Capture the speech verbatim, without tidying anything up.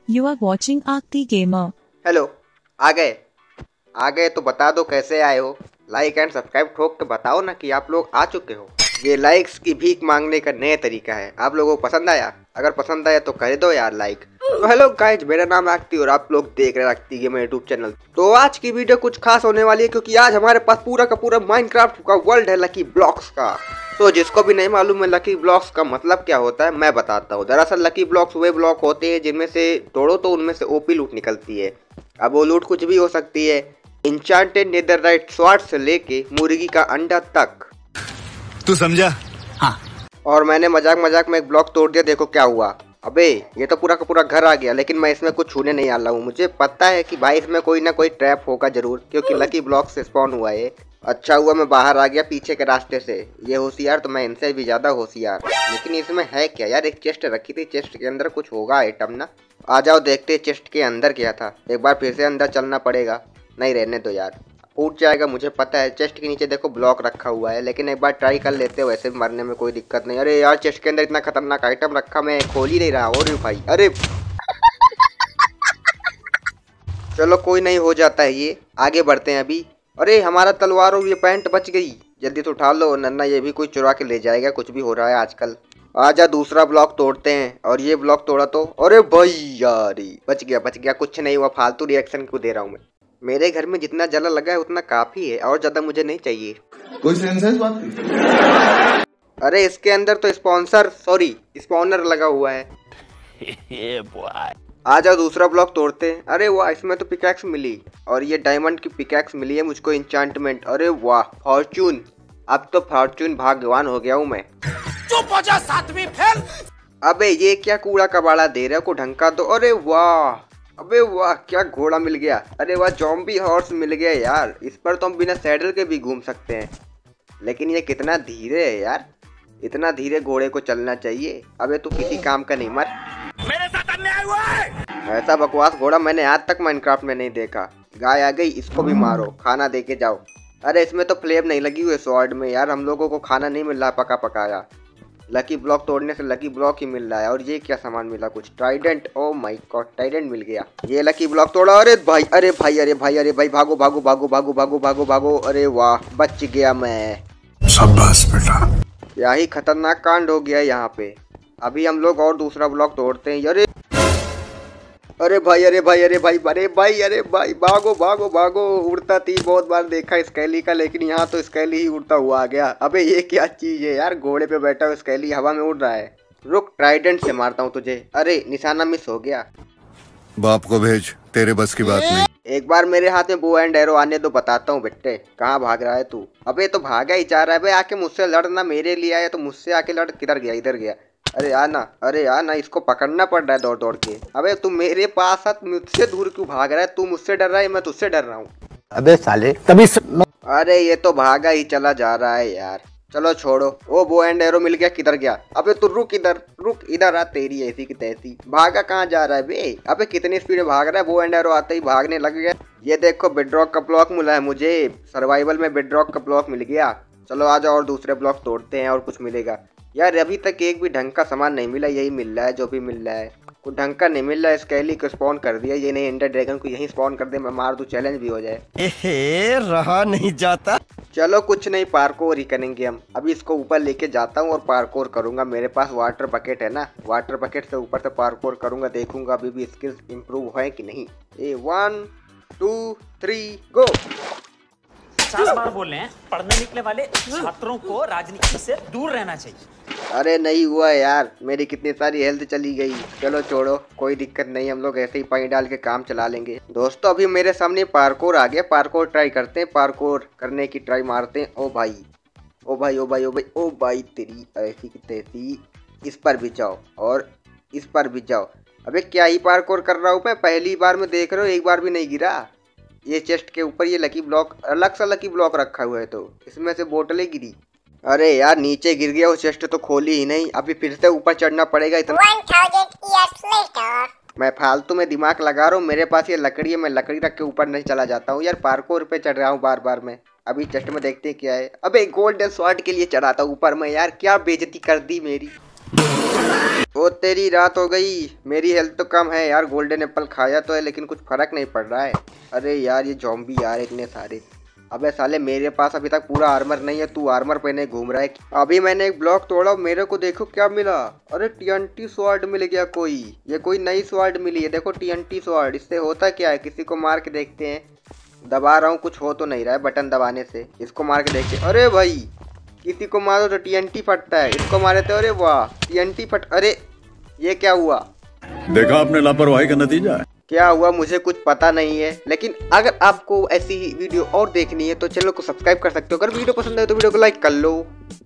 You are watching Aarti Gamer. Hello, आ गए आ गए तो बता दो कैसे आए हो। लाइक एंड सब्सक्राइब ठोक के बताओ ना कि आप लोग आ चुके हो। ये लाइक्स की भीख मांगने का नया तरीका है। आप लोगों को पसंद आया? अगर पसंद आया तो कर दो यार लाइक। तो हेलो गाइज, मेरा नाम आरती और आप लोग देख रहे हैं आरती गेमर यूट्यूब चैनल। तो आज की वीडियो कुछ खास होने वाली है क्योंकि आज हमारे पास पूरा का पूरा माइनक्राफ्ट का वर्ल्ड है लकी ब्लॉक्स का। तो जिसको भी नहीं मालूम है लकी ब्लॉक्स का मतलब क्या होता है मैं बताता हूँ। दरअसल लकी ब्लॉक्स वे ब्लॉक होते हैं जिनमें से तोड़ो तो उनमें से ओपी लूट निकलती है। अब वो लूट कुछ भी हो सकती है, इंचांटेड नेदरराइट स्वॉर्ड से लेके मुर्गी का अंडा तक। तू समझा? हाँ। और मैंने मजाक मजाक में एक ब्लॉक तोड़ दिया, देखो क्या हुआ। अबे ये तो पूरा का पूरा घर आ गया, लेकिन मैं इसमें कुछ छूने नहीं आ रहा हूँ। मुझे पता है कि भाई इसमें कोई ना कोई ट्रैप होगा जरूर, क्योंकि लकी ब्लॉक से स्पॉन हुआ है। अच्छा हुआ मैं बाहर आ गया पीछे के रास्ते से। ये होशियार तो मैं इनसे भी ज्यादा होशियार। लेकिन इसमें है क्या यार? एक चेस्ट रखी थी, चेस्ट के अंदर कुछ होगा आइटम ना। आ जाओ देखते चेस्ट के अंदर क्या था। एक बार फिर से अंदर चलना पड़ेगा। नहीं रहने दो यार, फूट जाएगा मुझे पता है। चेस्ट के नीचे देखो ब्लॉक रखा हुआ है, लेकिन एक बार ट्राई कर लेते हो, वैसे मरने में कोई दिक्कत नहीं। अरे यार चेस्ट के अंदर इतना खतरनाक आइटम रखा, मैं खोल ही नहीं रहा। और भाई अरे चलो कोई नहीं, हो जाता है ये। आगे बढ़ते हैं अभी। अरे हमारा तलवार और ये पैंट बच गई, जल्दी से उठा लो नन्ना, ये भी कोई चुरा के ले जाएगा। कुछ भी हो रहा है आजकल। आजा दूसरा ब्लॉक तोड़ते हैं। और ये ब्लॉक तोड़ा तो अरे भाई यार बच गया बच गया, कुछ नहीं हुआ। फालतू रिएक्शन क्यों दे रहा हूँ मैं? मेरे घर में जितना जला लगा है उतना काफी है, और ज्यादा मुझे नहीं चाहिए। कोई सेंस है इस बात की? अरे इसके अंदर तो स्पॉन्सर सॉरी स्पॉनर लगा हुआ है। आ जाओ दूसरा ब्लॉक तोड़ते हैं। अरे वाह, इसमें तो पिकैक्स मिली, और ये डायमंड की पिकैक्स मिली है मुझको, इंचांटमेंट। अरे वाह फॉर्चून, अब तो फॉर्चून भाग्यवान हो गया हूँ मैं। चुप हो जा सातवीं फेल। अबे ये क्या कूड़ा कबाड़ा दे रहे हो, को ढंका दो। अरे वाह, अबे वाह क्या घोड़ा मिल गया। अरे वाह जॉम्बी हॉर्स मिल गया यार। इस पर तो हम बिना सैडल के भी घूम सकते हैं, लेकिन ये कितना धीरे है यार। इतना धीरे घोड़े को चलना चाहिए। अबे तू किसी काम का नहीं, मर। मेरे साथ अन्याय हुआ है। ऐसा बकवास घोड़ा मैंने आज तक माइनक्राफ्ट में नहीं देखा। गाय आ गई, इसको भी मारो, खाना दे के जाओ। अरे इसमें तो फ्लेम नहीं लगी हुई स्वॉर्ड में यार, हम लोगों को खाना नहीं मिल रहा पका पकाया। लकी ब्लॉक तोड़ने से लकी ब्लॉक ही मिल रहा है। और ये क्या सामान मिला? कुछ Trident. Oh my God, Trident मिल गया। ये लकी ब्लॉक तोड़ा। अरे भाई अरे भाई अरे भाई अरे भाई भागो भागो भागो भागो भागो भागो भागो। अरे वाह बच गया मैं। शाबाश बेटा। यही खतरनाक कांड हो गया यहाँ पे। अभी हम लोग और दूसरा ब्लॉक तोड़ते हैं। अरे अरे भाई अरे भाई अरे भाई अरे भाई अरे भाई भागो भागो भागो। उड़ता थी बहुत बार देखा स्केली का, लेकिन यहाँ तो स्केली ही उड़ता हुआ आ गया। अबे ये क्या चीज है यार? घोड़े पे बैठा हुआ स्केली हवा में उड़ रहा है। रुक ट्राइडेंट से मारता हूँ तुझे। अरे निशाना मिस हो गया। बाप को भेज, तेरे बस की बात नहीं। एक बार मेरे हाथ में बो एंड एरो आने दो, बताता हूँ बेटे। कहाँ भाग रहा है तू? अबे तो भागा ही जा रहा है। आके मुझसे लड़ना, मेरे लिए आया तो मुझसे आके लड़। किधर गया? इधर गया। अरे आ ना, अरे आ ना, इसको पकड़ना पड़ रहा है दौड़ दौड़ के। अबे तू मेरे पास आ, मुझसे दूर क्यों भाग रहा है? तू मुझसे डर रहा है, मैं तुझसे डर रहा हूँ। अबे साले तभी स... अरे ये तो भागा ही चला जा रहा है यार। चलो छोड़ो। ओ बो एंड एरो मिल गया। किधर गया? अबे तू रुक, इधर रुक, इधर आ। तेरी ऐसी की तैसी। भागा कहाँ जा रहा है बे? अबे कितनी स्पीड में भाग रहा है? बो एंड एरो आते ही भागने लग गया। ये देखो बेडरॉक का ब्लॉक मिला है मुझे। सर्वाइवल में बेडरॉक का ब्लॉक मिल गया। चलो आ जाओ और दूसरे ब्लॉक तोड़ते हैं और कुछ मिलेगा। यार अभी तक एक भी ढंग का सामान नहीं मिला, यही मिल रहा है जो भी मिल रहा है। कुछ ढंग का नहीं मिल रहा है। स्केली को स्पॉन कर दिया, ये नहीं एंडर ड्रैगन को यहीं स्पॉन कर दे, मैं मार दूं, चैलेंज भी हो जाए। एहे, रहा नहीं जाता। चलो कुछ नहीं, पार्कोर ही करेंगे हम। अभी इसको ऊपर लेके जाता हूँ और पार्कोर करूंगा। मेरे पास वाटर बकेट है ना, वाटर बकेट से ऊपर से पार्कोर करूंगा। देखूंगा अभी भी स्किल्स इंप्रूव है कि नहीं। A one two three go. पचास बार बोल रहे हैं, पढ़ने निकले वाले छात्रों को राजनीति से दूर रहना चाहिए। अरे नहीं हुआ यार, मेरी कितनी सारी हेल्थ चली गई। चलो छोड़ो, कोई दिक्कत नहीं, हम लोग ऐसे ही पानी डाल के काम चला लेंगे। दोस्तों अभी मेरे सामने पार्कोर आ गया। पार्कोर ट्राई करते हैं, पार्कोर करने की ट्राई मारते हैं। ओ भाई ओ भाई ओ भाई ओ भाई ओ भाई तेरी ऐसी की तैसी। इस पर भी जाओ और इस पर भी जाओ। अबे क्या ही पार्कोर कर रहा हूँ मैं, पहली बार में देख रहा हूँ, एक बार भी नहीं गिरा। ये चेस्ट के ऊपर ये लकी ब्लॉक, अलग सा लकी ब्लॉक रखा हुआ है, तो इसमें से बोतलें गिरी। अरे यार नीचे गिर गया, वो चेस्ट तो खोली ही नहीं। अभी फिर से ऊपर चढ़ना पड़ेगा। इतना मैं फालतू में दिमाग लगा रहा हूँ। मेरे पास ये लकड़ी है, मैं लकड़ी रख के ऊपर नहीं चला जाता हूँ यार। पार्कोर पे चढ़ रहा हूँ बार बार मैं। अभी चेस्ट में देखते हैं क्या है। अबे गोल्डन स्वॉर्ड के लिए चढ़ा था ऊपर में यार, क्या बेइज्जती कर दी मेरी। वो तेरी रात हो गई। मेरी हेल्थ तो कम है यार, गोल्डन एप्पल खाया तो है लेकिन कुछ फर्क नहीं पड़ रहा है। अरे यार ये ज़ॉम्बी यार इतने सारे। अबे साले मेरे पास अभी तक पूरा आर्मर नहीं है, तू आर्मर पहने घूम रहा है। अभी मैंने एक ब्लॉक तोड़ा, मेरे को देखो क्या मिला। अरे टीएनटी स्वॉर्ड मिल गया कोई। ये कोई नई स्वॉर्ड मिली है, देखो टीएनटी स्वॉर्ड। इससे होता क्या है, किसी को मार के देखते हैं। दबा रहा हूँ, कुछ हो तो नहीं रहा है बटन दबाने से। इसको मार के देखते। अरे भाई किसी को मारो तो टीएनटी फटता है, इसको मारे तो अरे वाह टीएनटी फट। अरे ये क्या हुआ? देखा आपने लापरवाही का नतीजा है। क्या हुआ मुझे कुछ पता नहीं है। लेकिन अगर आपको ऐसी ही वीडियो और देखनी है तो चैनल को सब्सक्राइब कर सकते हो। अगर वीडियो पसंद है तो वीडियो को लाइक कर लो।